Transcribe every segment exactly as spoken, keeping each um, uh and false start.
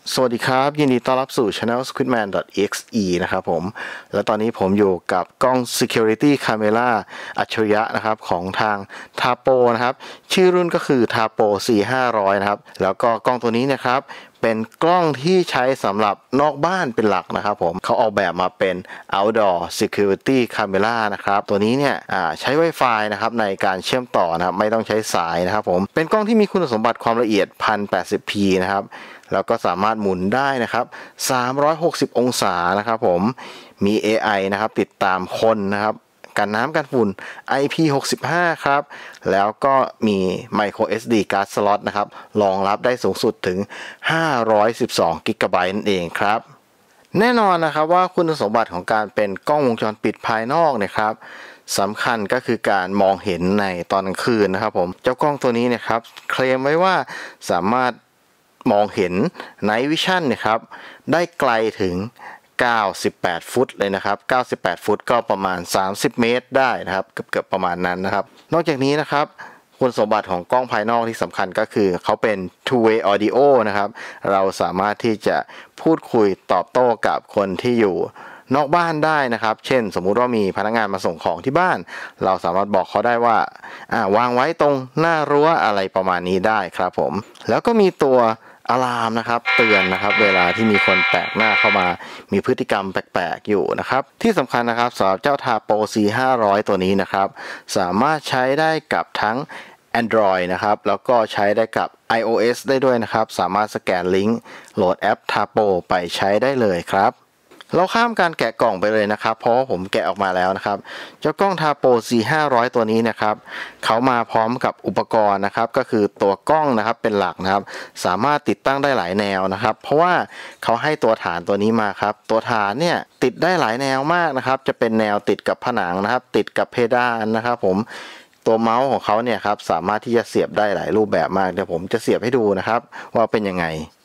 สวัสดีครับยินดีต้อนรับสู่ channel squidman.exe นะครับผมและตอนนี้ผมอยู่กับกล้อง security camera อัจฉริยะนะครับของทาง Tapo นะครับชื่อรุ่นก็คือ Tapo สี่ห้าศูนย์ นะครับแล้วก็กล้องตัวนี้นะครับเป็นกล้องที่ใช้สำหรับนอกบ้านเป็นหลักนะครับผมเขาออกแบบมาเป็น outdoor security camera นะครับตัวนี้เนี่ยใช้ Wi-Fi นะครับในการเชื่อมต่อนะครับไม่ต้องใช้สายนะครับผมเป็นกล้องที่มีคุณสมบัติความละเอียด หนึ่งพันแปดสิบพี นะครับแล้วก็สามารถหมุนได้นะครับสามร้อยหกสิบองศานะครับผมมี เอ ไอ นะครับติดตามคนนะครับกันน้ำกันฝุ่น ไอ พี หกสิบห้า ครับแล้วก็มี Micro เอส ดี Card Slot นะครับรองรับได้สูงสุดถึงห้าร้อยสิบสอง กิกะไบต์นั่นเองครับแน่นอนนะครับว่าคุณสมบัติของการเป็นกล้องวงจรปิดภายนอกนะครับสำคัญก็คือการมองเห็นในตอนกลางคืนนะครับผมเจ้ากล้องตัวนี้นะครับเคลมไว้ว่าสามารถมองเห็น Night Vision นะครับได้ไกลถึงเก้าสิบแปดฟุตเลยนะครับเก้าสิบแปดฟุตก็ประมาณสามสิบเมตรได้นะครับเกือบๆประมาณนั้นนะครับนอกจากนี้นะครับคุณสมบัติของกล้องภายนอกที่สำคัญก็คือเขาเป็น two way audio นะครับเราสามารถที่จะพูดคุยตอบโต้กับคนที่อยู่นอกบ้านได้นะครับเช่นสมมุติว่ามีพนักงานมาส่งของที่บ้านเราสามารถบอกเขาได้ว่าอ่าวางไว้ตรงหน้ารั้วอะไรประมาณนี้ได้ครับผมแล้วก็มีตัวอะลามนะครับเตือนนะครับเวลาที่มีคนแปลกหน้าเข้ามามีพฤติกรรมแปลกๆอยู่นะครับที่สำคัญนะครับสำหรับเจ้า Tapo สี่ห้าศูนย์ ตัวนี้นะครับสามารถใช้ได้กับทั้ง Android นะครับแล้วก็ใช้ได้กับ iOS ได้ด้วยนะครับสามารถสแกนลิงก์โหลดแอป Tapo ไปใช้ได้เลยครับเราข้ามการแกะกล่องไปเลยนะครับเพราะว่าผมแกะออกมาแล้วนะครับเจ้ากล้อง Tapo สี่ห้าศูนย์ ตัวนี้นะครับเขามาพร้อมกับอุปกรณ์นะครับก็คือตัวกล้องนะครับเป็นหลักนะครับสามารถติดตั้งได้หลายแนวนะครับเพราะว่าเขาให้ตัวฐานตัวนี้มาครับตัวฐานเนี่ยติดได้หลายแนวมากนะครับจะเป็นแนวติดกับผนังนะครับติดกับเพดานนะครับผมตัวเมาส์ของเขาเนี่ยครับสามารถที่จะเสียบได้หลายรูปแบบมากเดี๋ยวผมจะเสียบให้ดูนะครับว่าเป็นยังไง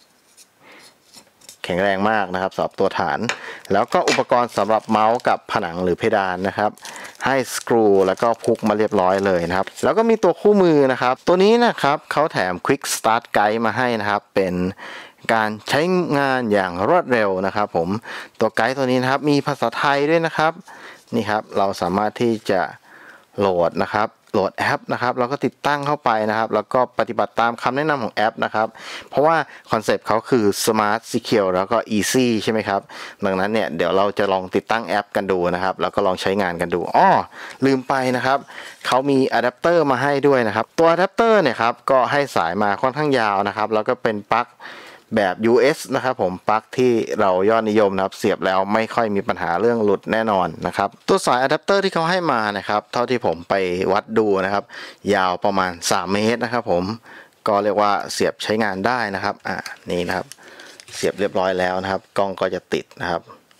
แข็งแรงมากนะครับสำหรับตัวฐานแล้วก็อุปกรณ์สำหรับเมาส์กับผนังหรือเพดานนะครับให้สกรูแล้วก็พุกมาเรียบร้อยเลยนะครับแล้วก็มีตัวคู่มือนะครับตัวนี้นะครับเขาแถม Quick Start Guide มาให้นะครับเป็นการใช้งานอย่างรวดเร็วนะครับผมตัวไกด์ตัวนี้นะครับมีภาษาไทยด้วยนะครับนี่ครับเราสามารถที่จะโหลดนะครับโหลดแอปนะครับแล้วก็ติดตั้งเข้าไปนะครับแล้วก็ปฏิบัติตามคำแนะนำของแอปนะครับเพราะว่าคอนเซปต์เขาคือ Smart Secure แล้วก็ Easy ใช่ไหมครับดังนั้นเนี่ยเดี๋ยวเราจะลองติดตั้งแอปกันดูนะครับแล้วก็ลองใช้งานกันดูอ้อลืมไปนะครับเขามีอะแดปเตอร์มาให้ด้วยนะครับตัวอะแดปเตอร์เนี่ยครับก็ให้สายมาค่อนข้างยาวนะครับแล้วก็เป็นปลั๊กแบบ ยู เอส นะครับผมปลั๊กที่เรายอดนิยมนะครับเสียบแล้วไม่ค่อยมีปัญหาเรื่องหลุดแน่นอนนะครับตัวสายอะแดปเตอร์ที่เขาให้มานะครับเท่าที่ผมไปวัดดูนะครับยาวประมาณสามเมตรนะครับผมก็เรียกว่าเสียบใช้งานได้นะครับอ่านี่นะครับเสียบเรียบร้อยแล้วนะครับกล้องก็จะติดนะครับ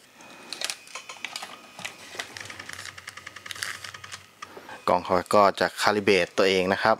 กล้องเขาก็จะคาลิเบรตตัวเองนะครับ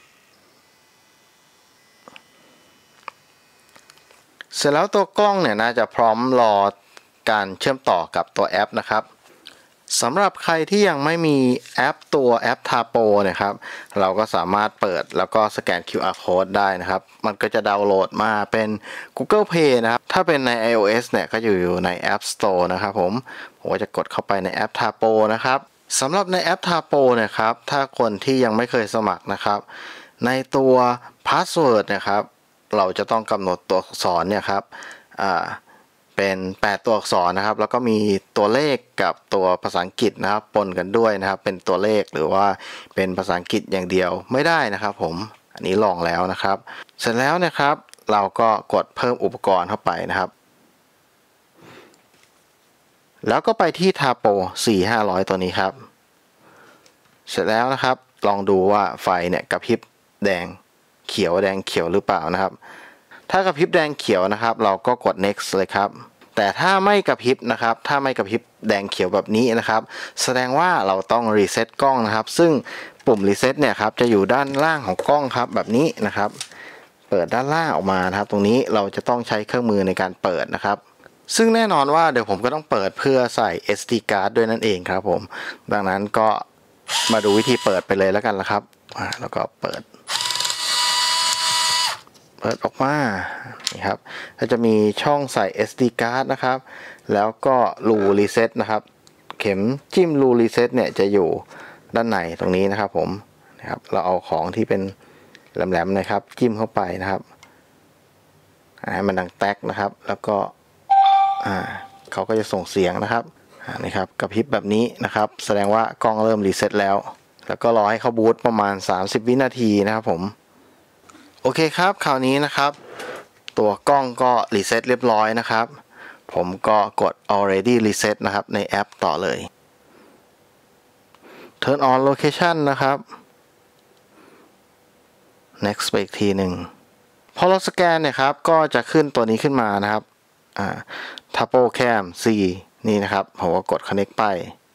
เสร็จแล้วตัวกล้องเนี่ยน่าจะพร้อมรอการเชื่อมต่อกับตัวแอปนะครับสำหรับใครที่ยังไม่มีแอปตัวแอป Tapo นะครับเราก็สามารถเปิดแล้วก็สแกน คิว อาร์ Code ได้นะครับมันก็จะดาวน์โหลดมาเป็น Google Play นะครับถ้าเป็นใน iOS เนี่ยก็อยู่อยู่ใน App Store นะครับผมผมก็จะกดเข้าไปในแอป Tapo นะครับสำหรับในแอป Tapo นะครับถ้าคนที่ยังไม่เคยสมัครนะครับในตัว Password นะครับเราจะต้องกำหนดตัวอักษรเนี่ยครับอ่าเป็นแปดตัวอักษรนะครับแล้วก็มีตัวเลขกับตัวภาษาอังกฤษนะครับปนกันด้วยนะครับเป็นตัวเลขหรือว่าเป็นภาษาอังกฤษอย่างเดียวไม่ได้นะครับผมอันนี้ลองแล้วนะครับเสร็จแล้วนะครับเราก็กดเพิ่มอุปกรณ์เข้าไปนะครับแล้วก็ไปที่ Tapo สี่ห้าศูนย์ตัวนี้ครับเสร็จแล้วนะครับลองดูว่าไฟเนี่ยกระพริบแดงเขียวแดงเขียวหรือเปล่านะครับถ้ากระพริบแดงเขียวนะครับเราก็กด next เลยครับแต่ถ้าไม่กระพริบนะครับถ้าไม่กระพริบแดงเขียวแบบนี้นะครับแสดงว่าเราต้องรีเซ็ตกล้องนะครับซึ่งปุ่มรีเซ็ตเนี่ยครับจะอยู่ด้านล่างของกล้องครับแบบนี้นะครับเปิดด้านล่างออกมานะครับตรงนี้เราจะต้องใช้เครื่องมือในการเปิดนะครับซึ่งแน่นอนว่าเดี๋ยวผมก็ต้องเปิดเพื่อใส่ เอส ดี card ด้วยนั่นเองครับผมดังนั้นก็มาดูวิธีเปิดไปเลยแล้วกันละครับแล้วก็เปิดปิดออกมานี่ครับก็จะมีช่องใส่ เอส ดี card นะครับแล้วก็รูรีเซ็ตนะครับเข็มจิ้มรูรีเซ็ตเนี่ยจะอยู่ด้านในตรงนี้นะครับผมนะครับเราเอาของที่เป็นแหลมๆนะครับจิ้มเข้าไปนะครับให้มันดังแต๊กนะครับแล้วก็อ่าเขาก็จะส่งเสียงนะครับนี่ครับกระพริบแบบนี้นะครับแสดงว่ากล้องเริ่มรีเซ็ตแล้วแล้วก็รอให้เขาบูตประมาณสามสิบวินาทีนะครับผมโอเคครับคราวนี้นะครับตัวกล้องก็รีเซ็ตเรียบร้อยนะครับผมก็กด already reset นะครับในแอปต่อเลย turn on location นะครับ next ไปอีกทีหนึ่งพอเราสแกนเนี่ยครับก็จะขึ้นตัวนี้ขึ้นมานะครับอ่า Tapo Cam C นี่นะครับผมก็กด connect ไป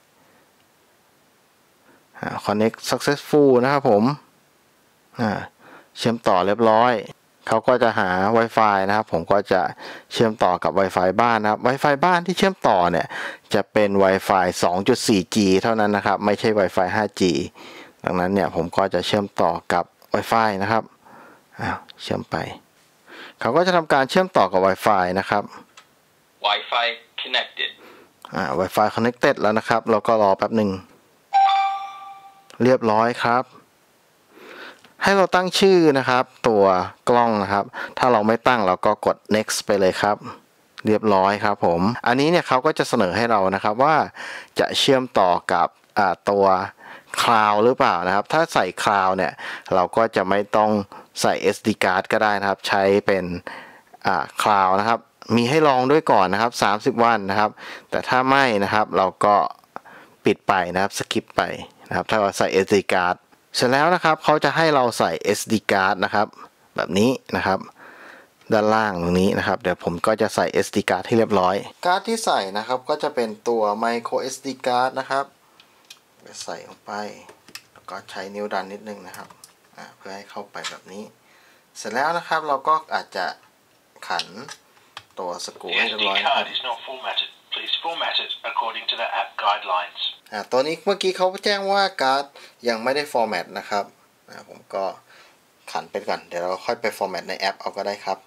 connect successful นะครับผมอ่าเชื่อมต่อเรียบร้อยเขาก็จะหา Wi-Fi นะครับผมก็จะเชื่อมต่อกับ Wi-Fi บ้านนะครับ Wi-Fi บ้านที่เชื่อมต่อเนี่ยจะเป็น Wi-Fi สองจุดสี่ จี เท่านั้นนะครับไม่ใช่ Wi-Fi ห้า จี ดังนั้นเนี่ยผมก็จะเชื่อมต่อกับ Wi-Fi นะครับอ้าวเชื่อมไปเขาก็จะทำการเชื่อมต่อกับ Wi-Fi นะครับ Wi-Fi connected อ่า Wi-Fi connected แล้วนะครับเราก็รอแป๊บหนึ่งเรียบร้อยครับให้เราตั้งชื่อนะครับตัวกล้องนะครับถ้าเราไม่ตั้งเราก็กด next ไปเลยครับเรียบร้อยครับผมอันนี้เนี่ยเขาก็จะเสนอให้เรานะครับว่าจะเชื่อมต่อกับตัว cloud หรือเปล่านะครับถ้าใส่ cloud เนี่ยเราก็จะไม่ต้องใส่ เอส ดี card ก็ได้นะครับใช้เป็นcloud นะครับมีให้ลองด้วยก่อนนะครับสามสิบวันนะครับแต่ถ้าไม่นะครับเราก็ปิดไปนะครับสกิปไปนะครับถ้าเราใส่ เอส ดี cardเสร็จแล้วนะครับเขาจะให้เราใส่ เอส ดี card นะครับแบบนี้นะครับด้านล่างตรงนี้นะครับเดี๋ยวผมก็จะใส่ เอส ดี card ที่เรียบร้อยการ์ดที่ใส่นะครับก็จะเป็นตัว micro เอส ดี card นะครับใส่ลงไปแล้วก็ใช้นิ้วดันนิดนึงนะครับเพื่อให้เข้าไปแบบนี้เสร็จแล้วนะครับเราก็อาจจะขันตัวสกรูให้เรียบร้อยนะครับ Please format it according to the app guidelines อ่าตัวนี้เมื่อกี้เขาแจ้งว่าการ์ดยังไม่ได้ฟอร์แมตนะครับอ่าผมก็ขันไปก่อนเดี๋ยวเราค่อยไปฟอร์แมตในแอปเอาก็ได้ครับ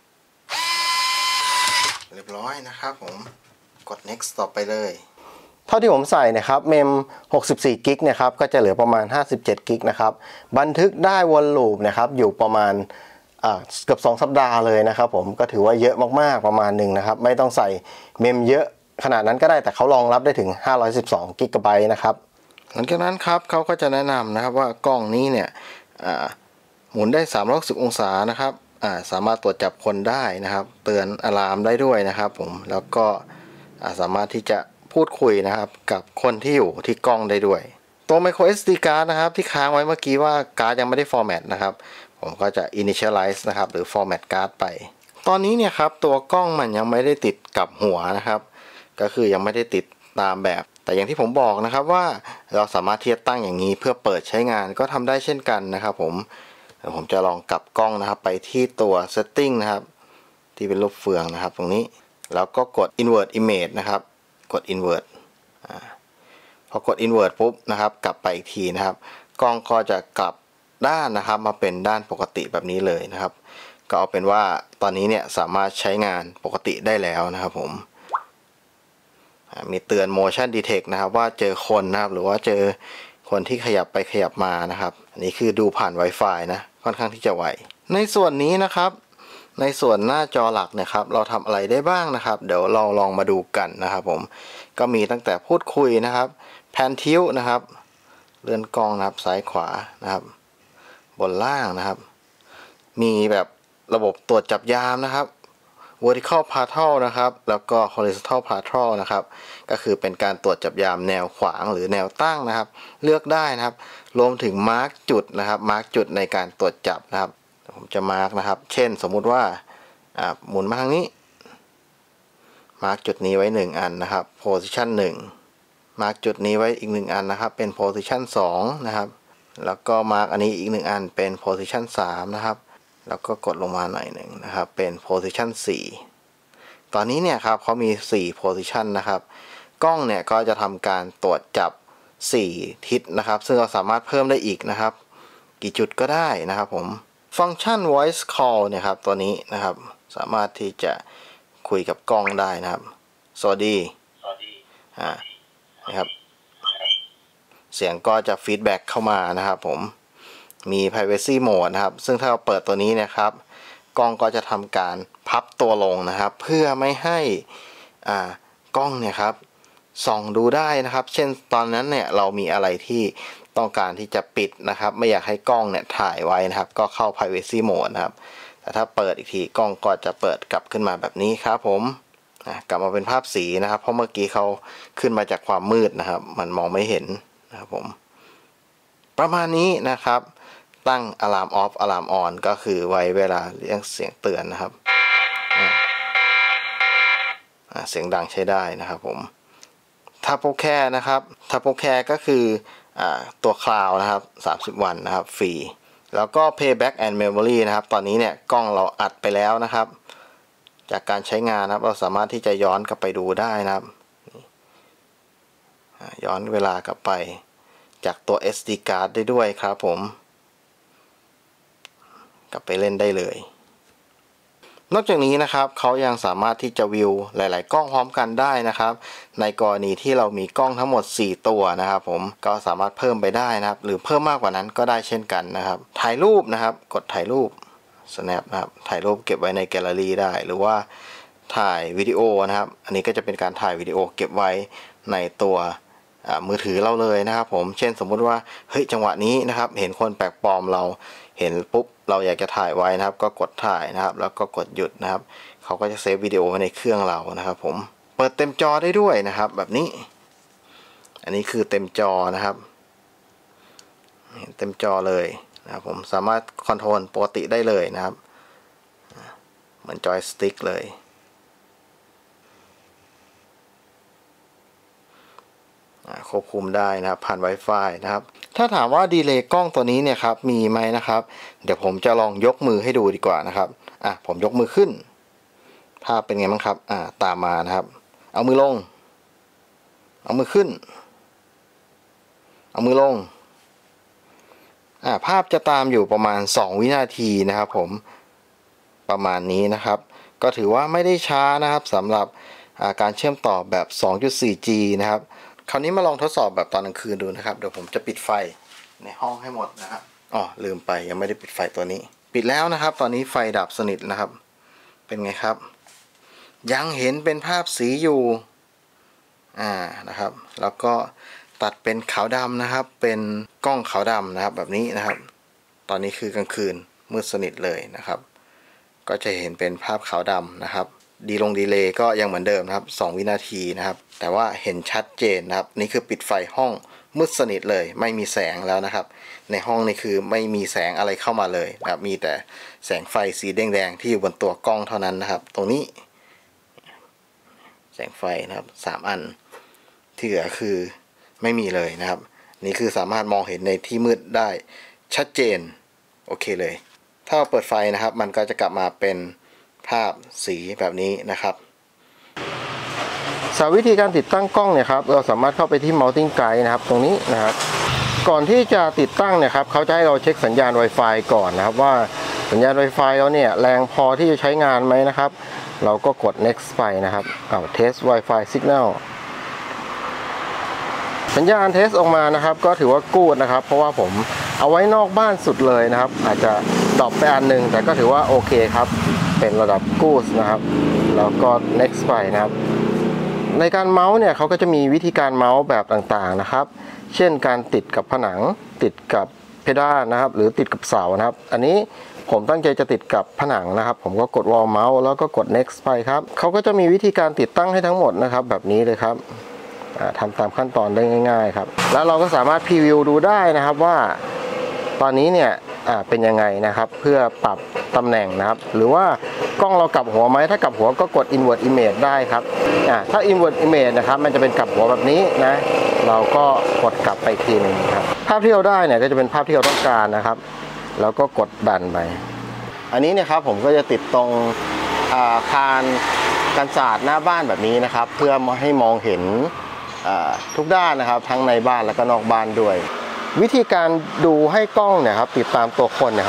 เรียบร้อยนะครับผมกด next ต่อไปเลยเท่าที่ผมใส่นะครับเมมหกสิบสี่กิกนะครับก็จะเหลือประมาณห้าสิบเจ็ดกิกนะครับบันทึกได้วนลูปนะครับอยู่ประมาณเกือบสองสัปดาห์เลยนะครับผมก็ถือว่าเยอะมากๆประมาณหนึ่งนะครับไม่ต้องใส่เมมเยอะขนาดนั้นก็ได้แต่เขารองรับได้ถึงห้าร้อยสิบสองกิกะไบต์นะครับหลังจากนั้นครับเขาก็จะแนะนำนะครับว่ากล้องนี้เนี่ยหมุนได้สามร้อยหกสิบองศานะครับสามารถตรวจจับคนได้นะครับเตือนอะลามได้ด้วยนะครับผมแล้วก็สามารถที่จะพูดคุยนะครับกับคนที่อยู่ที่กล้องได้ด้วยตัว micro เอส ดี card นะครับที่ค้างไว้เมื่อกี้ว่าการ์ดยังไม่ได้ฟอร์แมตนะครับผมก็จะ initialize นะครับหรือ format card ไปตอนนี้เนี่ยครับตัวกล้องมันยังไม่ได้ติดกับหัวนะครับก็คือยังไม่ได้ติดตามแบบแต่อย่างที่ผมบอกนะครับว่าเราสามารถที่จะตั้งอย่างนี้เพื่อเปิดใช้งานก็ทำได้เช่นกันนะครับผมเดี๋ยวผมจะลองกลับกล้องนะครับไปที่ตัว setting นะครับที่เป็นรูปเฟืองนะครับตรงนี้แล้วก็กด invert image นะครับกด invert อ่าพอกด invert ปุ๊บนะครับกลับไปอีกทีนะครับกล้องก็จะกลับด้านนะครับมาเป็นด้านปกติแบบนี้เลยนะครับก็เอาเป็นว่าตอนนี้เนี่ยสามารถใช้งานปกติได้แล้วนะครับผมมีเตือน motion detect นะครับว่าเจอคนนะครับหรือว่าเจอคนที่ขยับไปขยับมานะครับอันนี้คือดูผ่าน Wi-Fi นะค่อนข้างที่จะไวในส่วนนี้นะครับในส่วนหน้าจอหลักนะครับเราทำอะไรได้บ้างนะครับเดี๋ยวเราลองมาดูกันนะครับผมก็มีตั้งแต่พูดคุยนะครับแพนทิวนะครับเลื่อนกล้องนะครับซ้ายขวานะครับบนล่างนะครับมีแบบระบบตรวจจับยามนะครับ vertical patrol นะครับแล้วก็ horizontal patrol นะครับก็คือเป็นการตรวจจับยามแนวขวางหรือแนวตั้งนะครับเลือกได้นะครับรวมถึงมาร์กจุดนะครับมาร์กจุดในการตรวจจับนะครับผมจะมาร์กนะครับเช่นสมมุติว่าหมุนมาทางนี้มาร์กจุดนี้ไว้หนึ่งอันนะครับ position หนึ่งมาร์กจุดนี้ไว้อีกหนึ่งอันนะครับเป็น position สองนะครับแล้วก็มาร์กอันนี้อีกหนึ่งอันเป็น position สามนะครับแล้วก็กดลงมาหน่อยหนึ่งนะครับเป็น position สี่ตอนนี้เนี่ยครับเขามีสี่ position นะครับกล้องเนี่ยก็จะทำการตรวจจับสี่ทิศนะครับซึ่งเราสามารถเพิ่มได้อีกนะครับกี่จุดก็ได้นะครับผมฟังก์ชัน voice call เนี่ยครับตัวนี้นะครับสามารถที่จะคุยกับกล้องได้นะครับสวัสดีอ่านะครับเสียงก็จะฟีดแบ็กเข้ามานะครับผมมี privacy mode นะครับซึ่งถ้าเราเปิดตัวนี้นะครับกล้องก็จะทำการพับตัวลงนะครับเพื่อไม่ให้อ่ากล้องเนี่ยครับส่องดูได้นะครับเช่นตอนนั้นเนี่ยเรามีอะไรที่ต้องการที่จะปิดนะครับไม่อยากให้กล้องเนี่ยถ่ายไว้นะครับก็เข้า privacy mode นะครับแต่ถ้าเปิดอีกทีกล้องก็จะเปิดกลับขึ้นมาแบบนี้ครับผมกลับมาเป็นภาพสีนะครับเพราะเมื่อกี้เขาขึ้นมาจากความมืดนะครับมันมองไม่เห็นนะครับผมประมาณนี้นะครับตั้ง alarm off alarm on ก็คือไว้เวลาเรียกเสียงเตือนนะครับเสียงดังใช้ได้นะครับผมถ้าโปรแคร์นะครับถ้าโปรแคร์ก็คือตัวคลาวด์นะครับสามสิบวันนะครับฟรีแล้วก็ playback and memory นะครับตอนนี้เนี่ยกล้องเราอัดไปแล้วนะครับจากการใช้งานนะครับเราสามารถที่จะย้อนกลับไปดูได้นะครับย้อนเวลากลับไปจากตัว เอส ดี card ได้ด้วยครับผมกลับไปเล่นได้เลยนอกจากนี้นะครับเขายังสามารถที่จะวิวหลายๆกล้องพร้อมกันได้นะครับในกรณีที่เรามีกล้องทั้งหมดสี่ตัวนะครับผมก็สามารถเพิ่มไปได้นะครับหรือเพิ่มมากกว่านั้นก็ได้เช่นกันนะครับถ่ายรูปนะครับกดถ่ายรูป snap นะครับถ่ายรูปเก็บไว้ในแกลเลอรี่ได้หรือว่าถ่ายวิดีโอนะครับอันนี้ก็จะเป็นการถ่ายวิดีโอเก็บไว้ในตัวมือถือเราเลยนะครับผมเช่นสมมุติว่าเฮ้ยจังหวะนี้นะครับเห็นคนแปลกปลอมเราเห็นปุ๊บเราอยากจะถ่ายไว้นะครับก็กดถ่ายนะครับแล้วก็กดหยุดนะครับเขาก็จะเซฟวิดีโอไว้ในเครื่องเรานะครับผมเปิดเต็มจอได้ด้วยนะครับแบบนี้อันนี้คือเต็มจอนะครับเห็นเต็มจอเลยนะครับผมสามารถคอนโทรลปกติได้เลยนะครับเหมือนจอยสติ๊กเลยควบคุมได้นะครับผ่าน Wi-Fi นะครับถ้าถามว่าดีเลย์กล้องตัวนี้เนี่ยครับมีไหมนะครับเดี๋ยวผมจะลองยกมือให้ดูดีกว่านะครับอ่ะผมยกมือขึ้นภาพเป็นไงบ้างครับอ่าตามมานะครับเอามือลงเอามือขึ้นเอามือลงอ่าภาพจะตามอยู่ประมาณสองวินาทีนะครับผมประมาณนี้นะครับก็ถือว่าไม่ได้ช้านะครับสำหรับการเชื่อมต่อแบบ สองจุดสี่ จี นะครับคราวนี้มาลองทดสอบแบบตอนกลางคืนดูนะครับเดี๋ยวผมจะปิดไฟในห้องให้หมดนะครับอ๋อลืมไปยังไม่ได้ปิดไฟตัวนี้ปิดแล้วนะครับตอนนี้ไฟดับสนิทนะครับเป็นไงครับยังเห็นเป็นภาพสีอยู่อ่านะครับแล้วก็ตัดเป็นขาวดำนะครับเป็นกล้องขาวดำนะครับแบบนี้นะครับตอนนี้คือกลางคืนมืดสนิทเลยนะครับก็จะเห็นเป็นภาพขาวดำนะครับดีลงดีเลย์ก็ยังเหมือนเดิมนะครับสองวินาทีนะครับแต่ว่าเห็นชัดเจนนะครับนี่คือปิดไฟห้องมืดสนิทเลยไม่มีแสงแล้วนะครับในห้องนี่คือไม่มีแสงอะไรเข้ามาเลยนะครับมีแต่แสงไฟสีแดงๆที่อยู่บนตัวกล้องเท่านั้นนะครับตรงนี้แสงไฟนะครับสามอันที่เหลือคือไม่มีเลยนะครับนี่คือสามารถมองเห็นในที่มืดได้ชัดเจนโอเคเลยถ้าเราเปิดไฟนะครับมันก็จะกลับมาเป็นภาพสีแบบนี้นะครับสาวิธีการติดตั้งกล้องเนี่ยครับเราสามารถเข้าไปที่ Mounting Guide นะครับตรงนี้นะครับก่อนที่จะติดตั้งเนี่ยครับเขาจะให้เราเช็คสัญญาณ Wi-Fi ก่อนนะครับว่าสัญญาณ Wi-Fi เราเนี่ยแรงพอที่จะใช้งานไหมนะครับเราก็กด next ไปนะครับเอา test Wi-Fi signal สัญญาณเทสออกมานะครับก็ถือว่ากู๊ดนะครับเพราะว่าผมเอาไว้นอกบ้านสุดเลยนะครับอาจจะดรอปไปอันหนึ่งแต่ก็ถือว่าโอเคครับเป็นระดับกู๊ดนะครับแล้วก็ next ไปนะครับในการเมาส์เนี่ยเขาก็จะมีวิธีการเมาส์แบบต่างๆนะครับเช่นการติดกับผนังติดกับเพดานนะครับหรือติดกับเสานะครับอันนี้ผมตั้งใจจะติดกับผนังนะครับผมก็กด wall mouse แล้วก็กด next ไปครับเขาก็จะมีวิธีการติดตั้งให้ทั้งหมดนะครับแบบนี้เลยครับทำตามขั้นตอนได้ง่ายๆครับแล้วเราก็สามารถพรีวิวดูได้นะครับว่าตอนนี้เนี่ยเป็นยังไงนะครับเพื่อปรับตำแหน่งนะครับหรือว่ากล้องเรากลับหัวไหมถ้ากลับหัวก็กด invert image ได้ครับถ้า invert image นะครับมันจะเป็นกลับหัวแบบนี้นะเราก็กดกลับไปทีนึงครับภาพที่เราได้เนี่ยก็จะเป็นภาพที่เราต้องการนะครับแล้วก็กดดันไปอันนี้เนี่ยครับผมก็จะติดตรงอาคารกันศาสตร์หน้าบ้านแบบนี้นะครับเพื่อให้มองเห็นทุกด้านนะครับทั้งในบ้านและก็นอกบ้านด้วยวิธีการดูให้กล้องเนี่ยครับติดตามตัวคนนะครับ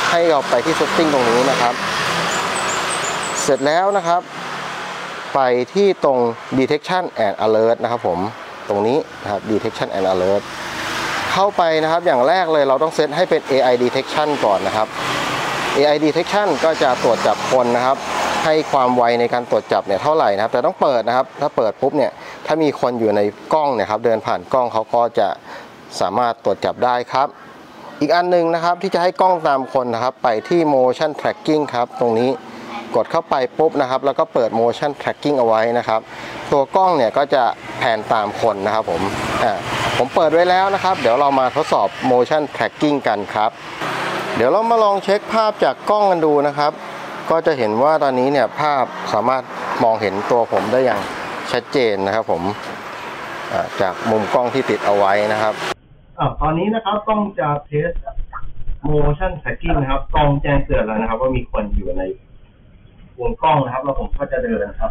ให้เราไปที่ setting ตรงนี้นะครับเสร็จแล้วนะครับไปที่ตรง detection and alert นะครับผมตรงนี้นะครับ detection and alert เข้าไปนะครับอย่างแรกเลยเราต้องเซตให้เป็น เอ ไอ detection ก่อนนะครับ เอ ไอ detection ก็จะตรวจจับคนนะครับให้ความไวในการตรวจจับเนี่ยเท่าไหร่นะครับแต่ต้องเปิดนะครับถ้าเปิดปุ๊บเนี่ยถ้ามีคนอยู่ในกล้องเนี่ยครับเดินผ่านกล้องเขาก็จะสามารถตรวจจับได้ครับอีกอันนึงนะครับที่จะให้กล้องตามคนนะครับไปที่ motion tracking ครับตรงนี้กดเข้าไปปุ๊บนะครับแล้วก็เปิด motion tracking เอาไว้นะครับตัวกล้องเนี่ยก็จะแผนตามคนนะครับผมอ่าผมเปิดไว้แล้วนะครับเดี๋ยวเรามาทดสอบ motion tracking กันครับเดี๋ยวเรามาลองเช็คภาพจากกล้องกันดูนะครับก็จะเห็นว่าตอนนี้เนี่ยภาพสามารถมองเห็นตัวผมได้อย่างชัดเจนนะครับผมจากมุมกล้องที่ติดเอาไว้นะครับอ่าตอนนี้นะครับกล้องจะเทส motion tracking นะครับกล้องแจ้งเตือนแล้วนะครับว่ามีคนอยู่ในวงกล้องนะครับแล้วผมก็จะเดินนะครับ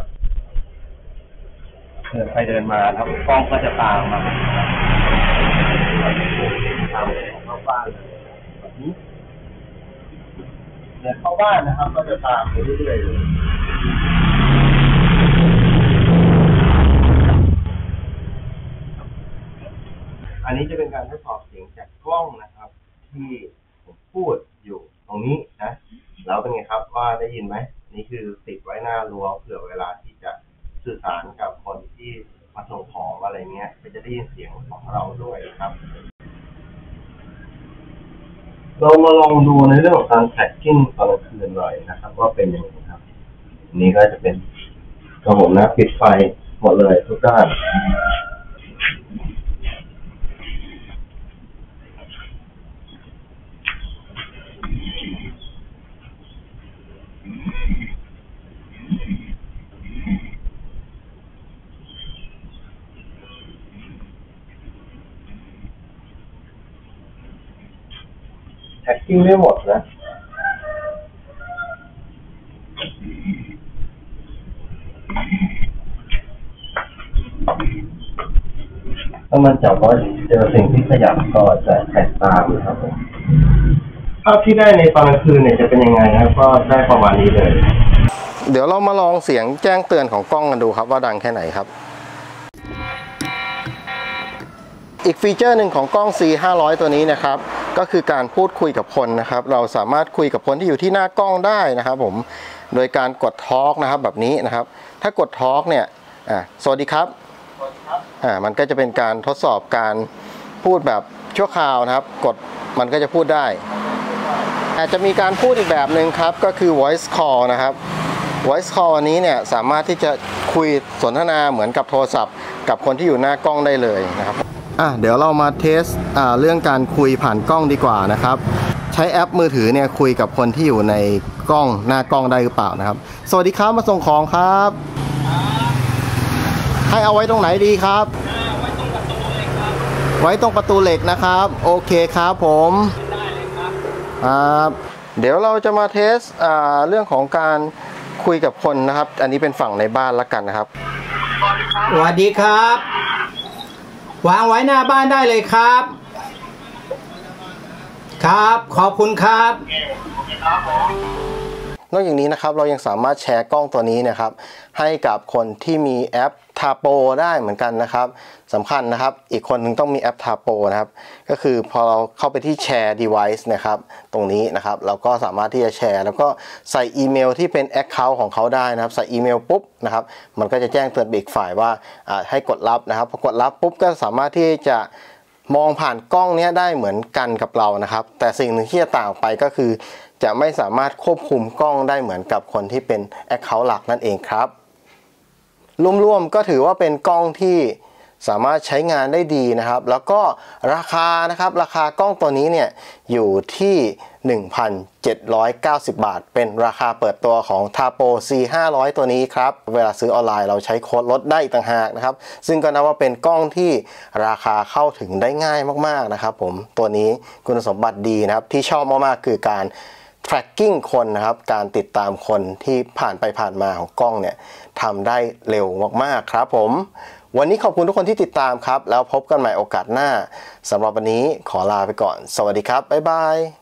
เดินไปเดินมาครับกล้องก็จะตามมาตามเข้าบ้านแบบนี้เดินเข้าบ้านนะครับก็จะตามไปเรื่อยๆเลยอันนี้จะเป็นการทดสอบเสียงจากกล้องนะครับที่ผมพูดอยู่ตรงนี้นะแล้วเป็นไงครับว่าได้ยินไหมนี่คือติดไว้หน้ารั้วเผื่อเวลาที่จะสื่อสารกับคนที่มาส่งของอะไรเงี้ยก็จะได้ยินเสียงของเราด้วยครับเรามาลองดูในเรื่องของการ tracking ตอนกลางคืนหน่อยนะครับว่าเป็นยังไงครับนี่ก็จะเป็นระบบนะปิดไฟหมดเลยทุกด้านแท็กกิ้งไม่หมดนะถ้ามันจับว่าเจอสิ่งที่ขยับก็จะแท็กตามนะครับภาพที่ได้ในตอนกลางคืนเนี่ยจะเป็นยังไงนะครับก็ได้ประมาณนี้เลยเดี๋ยวเรามาลองเสียงแจ้งเตือนของกล้องกันดูครับว่าดังแค่ไหนครับอีกฟีเจอร์หนึ่งของกล้อง ซี ห้าร้อย ตัวนี้นะครับก็คือการพูดคุยกับคนนะครับเราสามารถคุยกับคนที่อยู่ที่หน้ากล้องได้นะครับผมโดยการกดทอล์กนะครับแบบนี้นะครับถ้ากดทอล์กเนี่ยอ่าสวัสดีครับอ่ามันก็จะเป็นการทดสอบการพูดแบบชั่วคราวนะครับกดมันก็จะพูดได้อาจจะมีการพูดอีกแบบหนึ่งครับก็คือ voice call นะครับ voice call อันนี้เนี่ยสามารถที่จะคุยสนทนาเหมือนกับโทรศัพท์กับคนที่อยู่หน้ากล้องได้เลยนะครับอ่ะเดี๋ยวเรามาเทสอ่าเรื่องการคุยผ่านกล้องดีกว่านะครับใช้แอปมือถือเนี่ยคุยกับคนที่อยู่ในกล้องหน้ากล้องได้หรือเปล่านะครับสวัสดีครับมาส่งของครับให้เอาไว้ตรงไหนดีครับไว้ตรงประตูเหล็กนะครับโอเคครับผมครับเดี๋ยวเราจะมาเทสอ่าเรื่องของการคุยกับคนนะครับอันนี้เป็นฝั่งในบ้านละกันนะครับสวัสดีครับวางไว้หน้าบ้านได้เลยครับครับขอบคุณครับนอกจากนี้นะครับเรายังสามารถแชร์กล้องตัวนี้นะครับให้กับคนที่มีแอป Tapo ได้เหมือนกันนะครับสำคัญนะครับอีกคนหนึ่งต้องมีแอป Tapo นะครับก็คือพอเราเข้าไปที่แชร์ device นะครับตรงนี้นะครับเราก็สามารถที่จะแชร์แล้วก็ใส่อีเมลที่เป็น Account ของเขาได้นะครับใส่อีเมลปุ๊บนะครับมันก็จะแจ้งเตือนไปอีกฝ่ายว่าให้กดรับนะครับพอกดรับปุ๊บก็สามารถที่จะมองผ่านกล้องนี้ได้เหมือนกันกับเรานะครับแต่สิ่งหนึ่งที่จะต่างไปก็คือจะไม่สามารถควบคุมกล้องได้เหมือนกับคนที่เป็น Account หลักนั่นเองครับรวมๆก็ถือว่าเป็นกล้องที่สามารถใช้งานได้ดีนะครับแล้วก็ราคานะครับราคากล้องตัวนี้เนี่ยอยู่ที่ หนึ่งพันเจ็ดร้อยเก้าสิบ บาทเป็นราคาเปิดตัวของ Tapo ซี ห้าร้อย ตัวนี้ครับเวลาซื้อออนไลน์เราใช้โค้ดลดได้อีกต่างหากนะครับซึ่งก็นับว่าเป็นกล้องที่ราคาเข้าถึงได้ง่ายมากๆนะครับผมตัวนี้คุณสมบัติดีนะครับที่ชอบมากๆคือการ tracking คนนะครับการติดตามคนที่ผ่านไปผ่านมาของกล้องเนี่ยทำได้เร็วมากๆครับผมวันนี้ขอบคุณทุกคนที่ติดตามครับแล้วพบกันใหม่โอกาสหน้าสำหรับวันนี้ขอลาไปก่อนสวัสดีครับบ๊ายบาย